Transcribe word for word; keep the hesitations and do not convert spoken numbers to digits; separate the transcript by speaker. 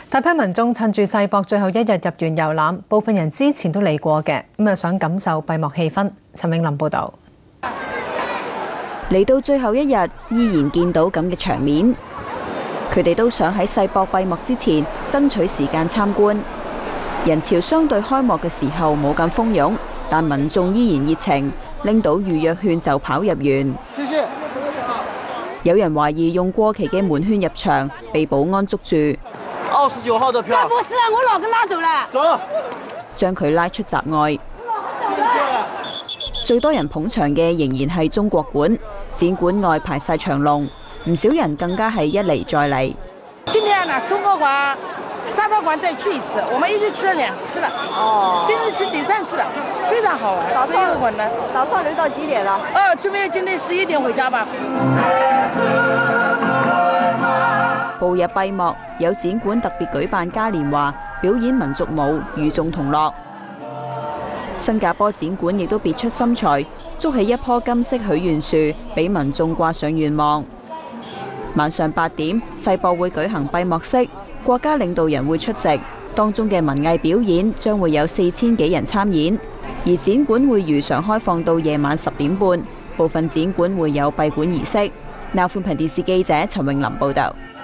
Speaker 1: 大批民眾趁住世博最後一日入園遊覽，部分人之前都嚟過嘅，咁啊想感受閉幕氣氛。陳永琳報導。
Speaker 2: 嚟到最後一日，依然見到咁嘅場面，佢哋都想喺世博閉幕之前爭取時間參觀。人潮相對開幕嘅時候冇咁蜂擁，但民眾依然熱情，拎到預約券就跑入園。謝謝。有人懷疑用過期嘅門券入場，被保安捉住。
Speaker 3: 二十九號的票。
Speaker 4: 不是啊，我老公拉走了。
Speaker 3: 走。
Speaker 2: 將佢拉出閘外。最多人捧場嘅仍然係中國館，展館外排晒長龍，唔少人更加係一嚟再嚟。
Speaker 5: 今天呢，中國館、沙特館再去一次，我們已經去了兩次了。哦，今日去第三次了，非常好玩。十一個館呢？
Speaker 4: 早上留到幾點了？
Speaker 5: 呃，準備今天十一點回家吧。
Speaker 2: 步入閉幕，有展館特別舉辦嘉年華，表演民族舞，與眾同樂。新加坡展館亦都別出心裁，築起一棵金色許願樹，俾民眾掛上願望。晚上八點，世博會舉行閉幕式，國家領導人會出席，當中嘅文藝表演將會有四千幾人參演，而展館會如常開放到夜晚十點半，部分展館會有閉館儀式。南寬頻電視記者陳永琳報導。